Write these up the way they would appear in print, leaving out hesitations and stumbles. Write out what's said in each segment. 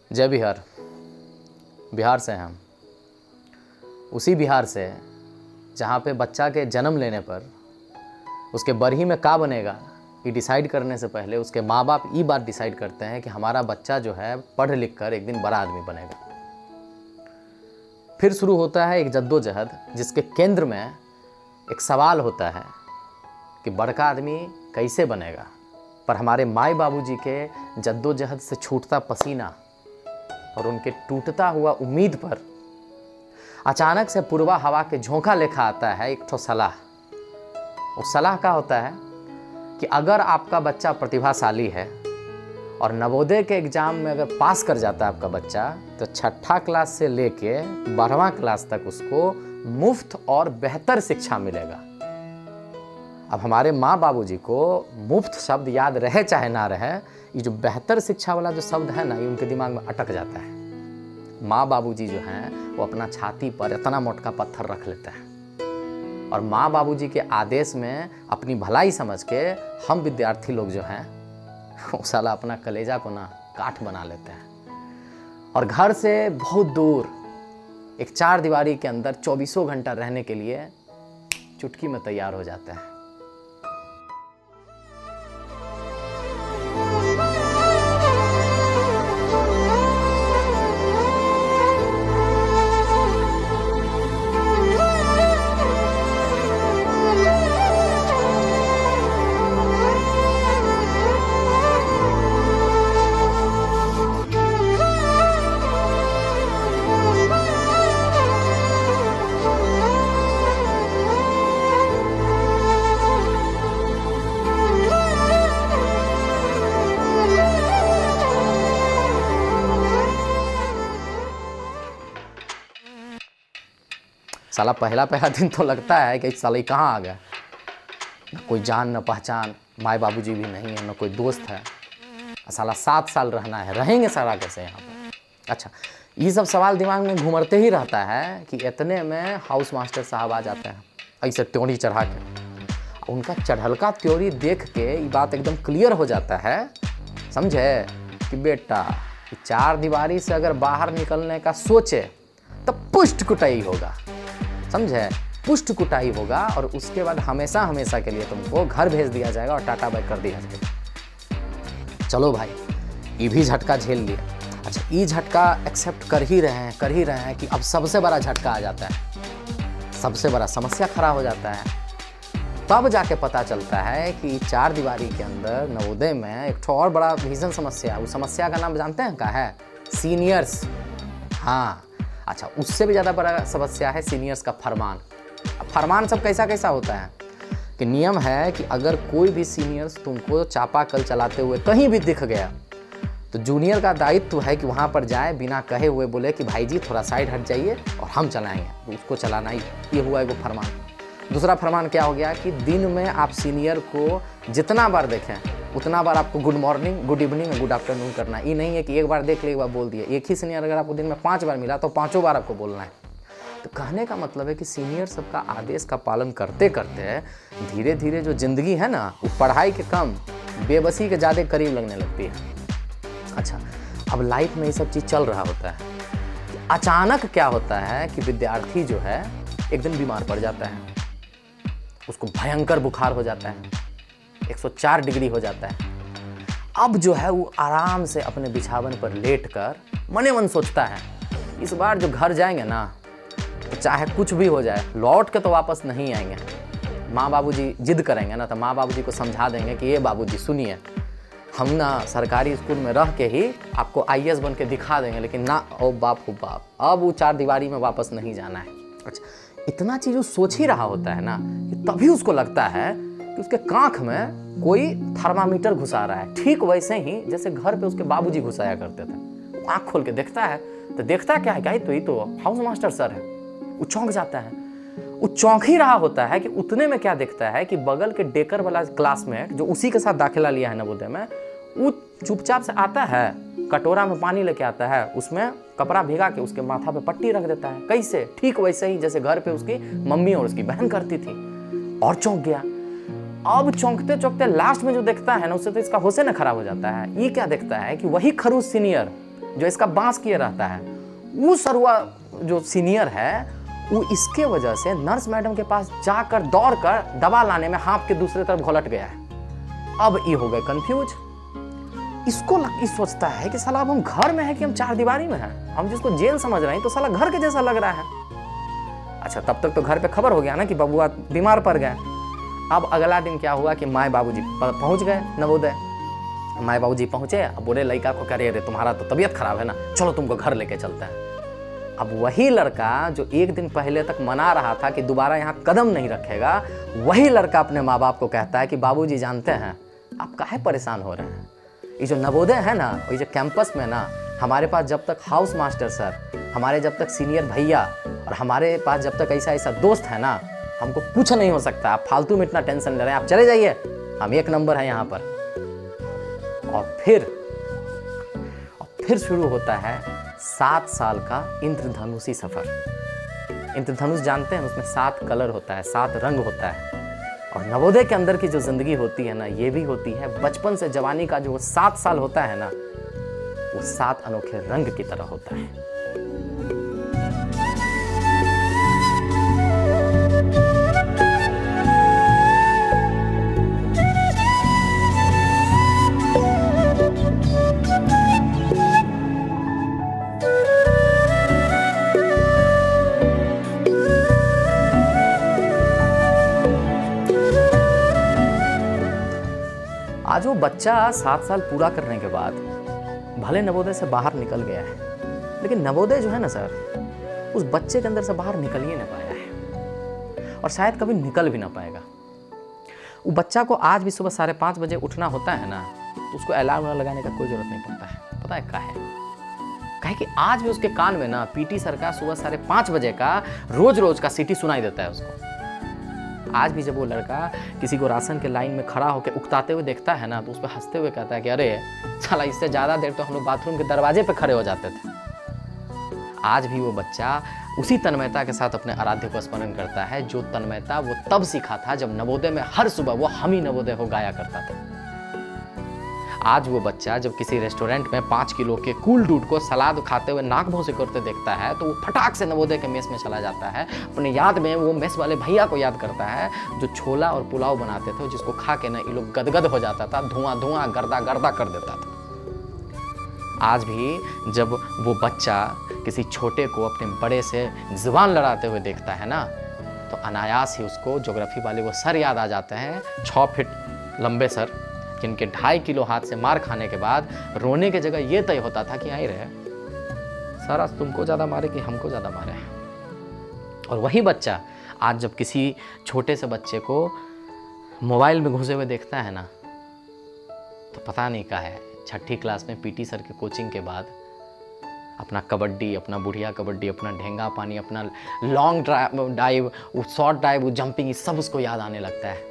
जय बिहार। बिहार से हैं हम, उसी बिहार से जहाँ पे बच्चा के जन्म लेने पर उसके बरही में का बनेगा ये डिसाइड करने से पहले उसके माँ बाप ये बात डिसाइड करते हैं कि हमारा बच्चा जो है पढ़ लिख कर एक दिन बड़ा आदमी बनेगा। फिर शुरू होता है एक जद्दोजहद जिसके केंद्र में एक सवाल होता है कि बड़का आदमी कैसे बनेगा। पर हमारे माई बाबूजी के जद्दोजहद से छूटता पसीना और उनके टूटता हुआ उम्मीद पर अचानक से पूर्वा हवा के झोंका लेखा आता है एक ठो सलाह। उस सलाह का होता है कि अगर आपका बच्चा प्रतिभाशाली है और नवोदय के एग्ज़ाम में अगर पास कर जाता है आपका बच्चा, तो छठा क्लास से लेके 12वां क्लास तक उसको मुफ्त और बेहतर शिक्षा मिलेगा। अब हमारे माँ बाबूजी को मुफ्त शब्द याद रहे चाहे ना रहे, ये जो बेहतर शिक्षा वाला जो शब्द है ना, ये उनके दिमाग में अटक जाता है। माँ बाबूजी जो हैं वो अपना छाती पर इतना मोटा पत्थर रख लेते हैं और माँ बाबूजी के आदेश में अपनी भलाई समझ के हम विद्यार्थी लोग जो हैं वो साला अपना कलेजा को ना काठ बना लेते हैं और घर से बहुत दूर एक चार दीवारी के अंदर 24 घंटा रहने के लिए चुटकी में तैयार हो जाते हैं। साला पहला दिन तो लगता है कि साला कहाँ आ गया, न कोई जान न पहचान, माँ बाबूजी भी नहीं है, न कोई दोस्त है। साला 7 साल रहना है, रहेंगे सारा कैसे यहाँ पर। अच्छा, ये सब सवाल दिमाग में घूमते ही रहता है कि इतने में हाउस मास्टर साहब आ जाते हैं ऐसे त्योरी चढ़ा के। उनका चढ़लका त्योरी देख के ये बात एकदम क्लियर हो जाता है, समझे, कि बेटा 4 दीवारी से अगर बाहर निकलने का सोचे तो पुष्ट कुटाई होगा, समझे, पुष्ट कुटाई होगा और उसके बाद हमेशा हमेशा के लिए तुमको घर भेज दिया जाएगा और टाटा बाय कर दिया जाएगा। चलो भाई, ये भी झटका झेल लिया। अच्छा, ये झटका एक्सेप्ट कर ही रहे हैं कि अब सबसे बड़ा झटका आ जाता है, सबसे बड़ा समस्या खड़ा हो जाता है। तब जाके पता चलता है कि 4 दीवारी के अंदर नवोदय में एक ठो और बड़ा भीषण समस्या है। उस समस्या का नाम जानते हैं क्या है? सीनियर्स। हाँ, अच्छा, उससे भी ज़्यादा बड़ा समस्या है सीनियर्स का फरमान। फरमान सब कैसा होता है कि नियम है कि अगर कोई भी सीनियर्स तुमको चापाकल चलाते हुए कहीं भी दिख गया तो जूनियर का दायित्व है कि वहाँ पर जाए, बिना कहे हुए बोले कि भाई जी थोड़ा साइड हट जाइए और हम चलाएंगे, तो उसको चलाना ही। ये हुआ एगो फरमान। दूसरा फरमान क्या हो गया कि दिन में आप सीनियर को जितना बार देखें उतना बार आपको good morning, good evening, good afternoon करना है। ये नहीं है कि एक बार देख ले, एक बार बोल दिए। एक ही सीनियर अगर आपको दिन में 5 बार मिला तो 5 बार आपको बोलना है। तो कहने का मतलब है कि सीनियर सबका आदेश का पालन करते करते धीरे धीरे जो जिंदगी है ना, वो पढ़ाई के कम बेबसी के ज़्यादा करीब लगने लगती है। अच्छा, अब लाइफ में ये सब चीज़ चल रहा होता है, अचानक क्या होता है कि विद्यार्थी जो है एक दिन बीमार पड़ जाता है, उसको भयंकर बुखार हो जाता है, 104 डिग्री हो जाता है। अब जो है वो आराम से अपने बिछावन पर लेटकर मने मन सोचता है इस बार जो घर जाएंगे ना तो चाहे कुछ भी हो जाए लौट के तो वापस नहीं आएंगे। माँ बाबूजी जिद करेंगे ना तो माँ बाबूजी को समझा देंगे कि ये बाबूजी सुनिए, हम ना सरकारी स्कूल में रह के ही आपको IAS बन के दिखा देंगे, लेकिन ना ओ बाप हो बाप, अब वो 4 दीवारी में वापस नहीं जाना है। अच्छा, इतना चीज़ वो सोच ही रहा होता है ना कि तभी उसको लगता है कि उसके कांख में कोई थर्मामीटर घुसा रहा है, ठीक वैसे ही जैसे घर पे उसके बाबूजी घुसाया करते थे। आँख खोल के देखता है तो देखता क्या है, क्या ये तो हाउस मास्टर सर है। वो चौंक जाता है। वो चौंक ही रहा होता है कि उतने में क्या देखता है कि बगल के डेकर वाला क्लासमेट जो उसी के साथ दाखिला लिया है नवोदय में, वो चुपचाप से आता है, कटोरा में पानी लेके आता है, उसमें कपड़ा भिगा के उसके माथा पे पट्टी रख देता है। कैसे? ठीक वैसे ही जैसे घर पे उसकी मम्मी और उसकी बहन करती थी। और चौंक गया। अब चौंकते चौंकते लास्ट में जो देखता है ना, उससे तो इसका होश न खराब हो जाता है। ये क्या देखता है कि वही खरूस सीनियर जो इसका बांस किए रहता है, वो सरुआ जो सीनियर है वो इसके वजह से नर्स मैडम के पास जाकर दौड़कर दवा लाने में हाँप के दूसरे तरफ घोलट गया है। अब ये हो गए कंफ्यूज। इसको सोचता है कि साला अब हम घर में है कि हम चार दीवारी में हैं। हम जिसको जेल समझ रहे हैं तो साला घर के जैसा लग रहा है। अच्छा, तब तक तो घर पे खबर हो गया ना कि बबुआ बीमार पड़ गए। अब अगला दिन क्या हुआ कि माए बाबूजी पहुंच गए नवोदय। माए बाबूजी पहुंचे, अब बोले लड़का को, कह रहे तुम्हारा तो तबीयत खराब है ना, चलो तुमको घर लेके चलते हैं। अब वही लड़का जो एक दिन पहले तक मना रहा था कि दोबारा यहाँ कदम नहीं रखेगा, वही लड़का अपने माँ बाप को कहता है कि बाबूजी जानते हैं आप काहे परेशान हो रहे हैं। ये जो नवोदय है ना, ये जो कैंपस में ना, हमारे पास जब तक हाउस मास्टर सर, हमारे जब तक सीनियर भैया और हमारे पास जब तक ऐसा ऐसा दोस्त है ना, हमको कुछ नहीं हो सकता। आप फालतू में इतना टेंशन ले रहे हैं, आप चले जाइए, हम एक नंबर है यहाँ पर। और फिर शुरू होता है 7 साल का इंद्रधनुषी सफर। इंद्रधनुष जानते हैं, उसमें 7 कलर होता है, 7 रंग होता है। और नवोदय के अंदर की जो जिंदगी होती है ना, ये भी होती है बचपन से जवानी का जो 7 साल होता है ना, वो 7 अनोखे रंग की तरह होता है। आज वो बच्चा 7 साल पूरा करने के बाद भले नवोदय से बाहर निकल गया है, लेकिन नवोदय जो है ना सर, उस बच्चे के अंदर से बाहर निकल ही नहीं पाया है और शायद कभी निकल भी ना पाएगा। वो बच्चा को आज भी सुबह 5:30 बजे उठना होता है ना, तो उसको अलार्म लगाने का कोई जरूरत नहीं पड़ता है। पता है काहे कि आज भी उसके कान में ना पीटी सर का सुबह 5:30 बजे का रोज का सीटी सुनाई देता है उसको। आज भी जब वो लड़का किसी को राशन के लाइन में खड़ा होकर उकताते हुए देखता है ना, तो उस पर हंसते हुए कहता है कि अरे साला, इससे ज़्यादा देर तो हम लोग बाथरूम के दरवाजे पे खड़े हो जाते थे। आज भी वो बच्चा उसी तन्मयता के साथ अपने आराध्य को स्मरण करता है, जो तन्मयता वो तब सीखा था जब नवोदय में हर सुबह वो हम ही नवोदय हो गाया करता था। आज वो बच्चा जब किसी रेस्टोरेंट में 5 किलो के कूल डूड को सलाद खाते हुए नाक भौं से करते देखता है, तो वो फटाक से नवोदय के मेस में चला जाता है। अपने याद में वो मेस वाले भैया को याद करता है जो छोला और पुलाव बनाते थे, जिसको खा के ना ये लोग गदगद हो जाता था, धुआं धुआं गर्दा गर्दा कर देता था। आज भी जब वो बच्चा किसी छोटे को अपने बड़े से जुबान लड़ाते हुए देखता है ना, तो अनायास ही उसको ज्योग्राफी वाले वो सर याद आ जाते हैं, 6 फीट लंबे सर, जिनके 2.5 किलो हाथ से मार खाने के बाद रोने की जगह ये तय होता था कि आई रहे सर, आज तुमको ज़्यादा मारे कि हमको ज़्यादा मारे। और वही बच्चा आज जब किसी छोटे से बच्चे को मोबाइल में घुसे हुए देखता है ना, तो पता नहीं क्या है, 6ठी क्लास में पीटी सर के कोचिंग के बाद अपना कबड्डी, अपना बुढ़िया कबड्डी, अपना ढेंगा पानी, अपना long dive, short dive, jumping, सब उसको याद आने लगता है।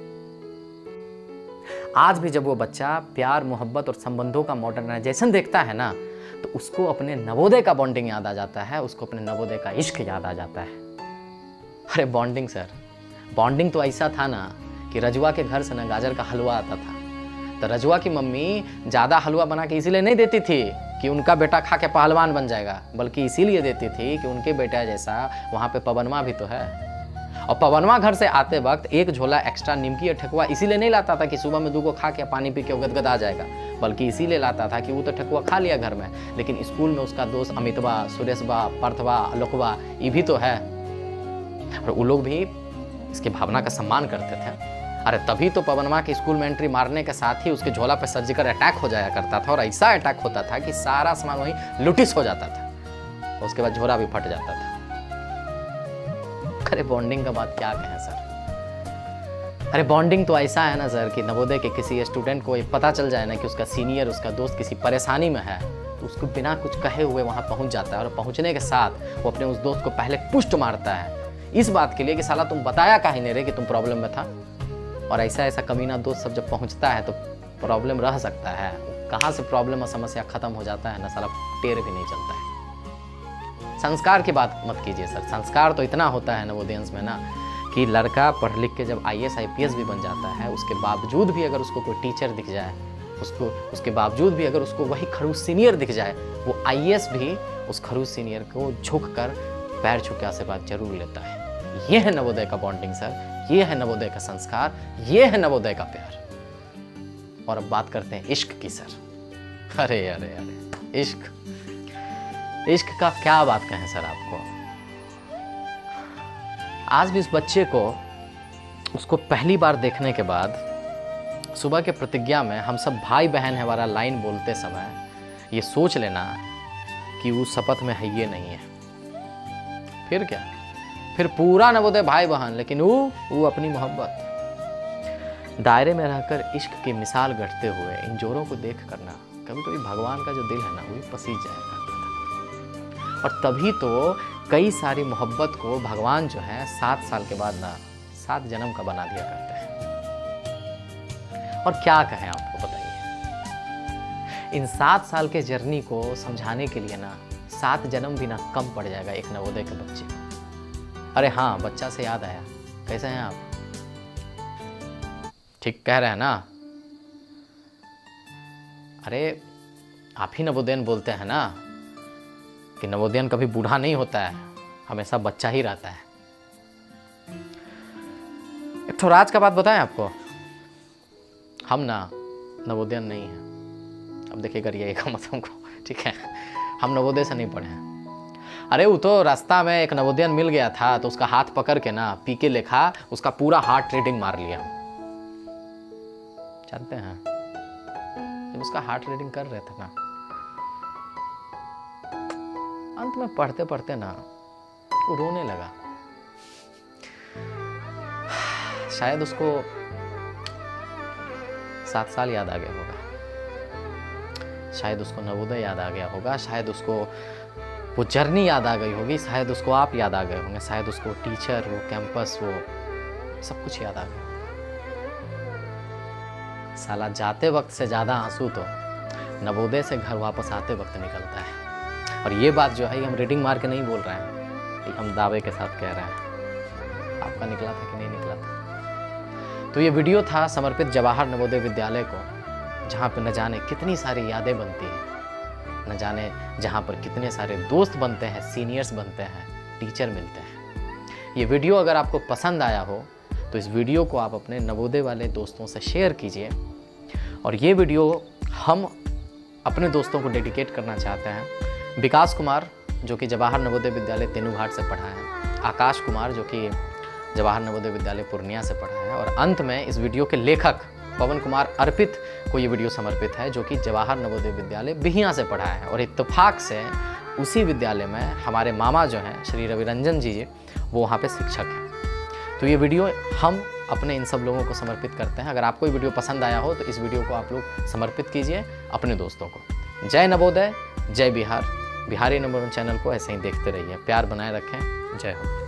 आज भी जब वो बच्चा प्यार, मोहब्बत और संबंधों का मॉडर्नाइजेशन देखता है ना, तो उसको अपने नवोदय का बॉन्डिंग याद आ जाता है, उसको अपने नवोदय का इश्क याद आ जाता है। अरे बॉन्डिंग सर, बॉन्डिंग तो ऐसा था ना कि रजुआ के घर से ना गाजर का हलवा आता था, तो रजुआ की मम्मी ज़्यादा हलवा बना के इसीलिए नहीं देती थी कि उनका बेटा खा के पहलवान बन जाएगा, बल्कि इसीलिए देती थी कि उनके बेटा जैसा वहाँ पे पवनवा भी तो है। और पवनवा घर से आते वक्त एक झोला एक्स्ट्रा निमकी और ठेकुआ इसीलिए नहीं लाता था कि सुबह में 2 को खा के पानी पी के गदगद आ जाएगा, बल्कि इसीलिए लाता था कि वो तो ठेकुआ खा लिया घर में, लेकिन स्कूल में उसका दोस्त अमितवा, सुरेशवा, पार्थवा, आलोकवा, ये भी तो है, और वो लोग भी इसकी भावना का सम्मान करते थे। अरे तभी तो पवनवा के स्कूल में एंट्री मारने के साथ ही उसके झोला पर सर्जिकल अटैक हो जाया करता था, और ऐसा अटैक होता था कि सारा सामान वहीं लुटिस हो जाता था, और उसके बाद झोला भी फट जाता था। अरे बॉन्डिंग का बात क्या कहें सर। अरे बॉन्डिंग तो ऐसा है ना सर कि नवोदय के किसी स्टूडेंट को ये पता चल जाए ना कि उसका सीनियर, उसका दोस्त किसी परेशानी में है, तो उसको बिना कुछ कहे हुए वहाँ पहुँच जाता है, और पहुँचने के साथ वो अपने उस दोस्त को पहले पुष्ट मारता है इस बात के लिए कि साला तुम बताया काहे नहीं रे कि तुम प्रॉब्लम में था। और ऐसा कमीना दोस्त सब जब पहुँचता है तो प्रॉब्लम रह सकता है, कहाँ से प्रॉब्लम और समस्या खत्म हो जाता है ना, साला टेर भी नहीं चलता है। संस्कार की बात मत कीजिए सर, संस्कार तो इतना होता है नवोदयंस में ना कि लड़का पढ़ लिख के जब IAS IPS भी बन जाता है, उसके बावजूद भी अगर उसको कोई टीचर दिख जाए, उसके बावजूद भी अगर उसको वही खड़ूस सीनियर दिख जाए, वो आईएएस भी उस खड़ूस सीनियर को झुककर पैर छू के आशीर्वाद जरूर लेता है। ये है नवोदय का बॉन्डिंग सर, ये है नवोदय का संस्कार, ये है नवोदय का प्यार। और अब बात करते हैं इश्क की सर। अरे अरे अरे इश्क, इश्क का क्या बात कहें सर आपको। आज भी उस बच्चे को, उसको पहली बार देखने के बाद सुबह के प्रतिज्ञा में हम सब भाई बहन है वाला लाइन बोलते समय ये सोच लेना कि वो शपथ में है ये नहीं है। फिर क्या, फिर पूरा नवोदय भाई बहन, लेकिन वो अपनी मोहब्बत। दायरे में रहकर इश्क की मिसाल गढ़ते हुए इन जोरों को देख करना कभी कभी भगवान का जो दिल है ना वो पसीज जाया करता था। और तभी तो कई सारी मोहब्बत को भगवान जो है 7 साल के बाद ना 7 जन्म का बना दिया करते हैं। और क्या कहें आपको बताइए, इन 7 साल के जर्नी को समझाने के लिए ना 7 जन्म भी ना कम पड़ जाएगा एक नवोदय के बच्चे को। अरे हाँ, बच्चा से याद आया, कैसे हैं आप? ठीक कह रहे हैं ना? अरे आप ही नवोदयन बोलते हैं ना कि नवोदयन कभी बूढ़ा नहीं होता है, हमेशा बच्चा ही रहता है। एक तो राज का बात बताएं आपको, हम ना नवोदयन नहीं हैं। अब देखिए करिएगा मत हमको, ठीक है? हम नवोदय से नहीं पढ़े हैं। अरे वो तो रास्ता में एक नवोदयन मिल गया था तो उसका हाथ पकड़ के ना पी के लेखा उसका पूरा हार्ट रेटिंग मार लिया। जानते हैं जब उसका हार्ट रेटिंग कर रहे थे ना, अंत में पढ़ते पढ़ते ना वो रोने लगा। शायद उसको 7 साल याद आ गया होगा, शायद उसको नवोदय याद आ गया होगा, शायद उसको वो जर्नी याद आ गई होगी, शायद उसको आप याद आ गए होंगे, शायद उसको टीचर, वो कैंपस, वो सब कुछ याद आ गया। साला जाते वक्त से ज़्यादा आंसू तो नवोदय से घर वापस आते वक्त निकलता है। और ये बात जो है हम रीडिंग मार के नहीं बोल रहे हैं, ये हम दावे के साथ कह रहे हैं। आपका निकला था कि नहीं निकला था? तो ये वीडियो था समर्पित जवाहर नवोदय विद्यालय को, जहाँ पर न जाने कितनी सारी यादें बनती हैं, न जाने जहाँ पर कितने सारे दोस्त बनते हैं, सीनियर्स बनते हैं, टीचर मिलते हैं। ये वीडियो अगर आपको पसंद आया हो तो इस वीडियो को आप अपने नवोदय वाले दोस्तों से शेयर कीजिए। और ये वीडियो हम अपने दोस्तों को डेडिकेट करना चाहते हैं। विकास कुमार जो कि जवाहर नवोदय विद्यालय तेनूघाट से पढ़ा है, आकाश कुमार जो कि जवाहर नवोदय विद्यालय पूर्णिया से पढ़ा है, और अंत में इस वीडियो के लेखक पवन कुमार अर्पित को ये वीडियो समर्पित है जो कि जवाहर नवोदय विद्यालय बिहियां से पढ़ा है। और इत्तेफाक से उसी विद्यालय में हमारे मामा जो हैं श्री रविरंजन जी, वो वहाँ पे शिक्षक हैं। तो ये वीडियो हम अपने इन सब लोगों को समर्पित करते हैं। अगर आपको ये वीडियो पसंद आया हो तो इस वीडियो को आप लोग समर्पित कीजिए अपने दोस्तों को। जय नवोदय, जय बिहार। बिहारी नंबर 1 चैनल को ऐसे ही देखते रहिए, प्यार बनाए रखें। जय हो।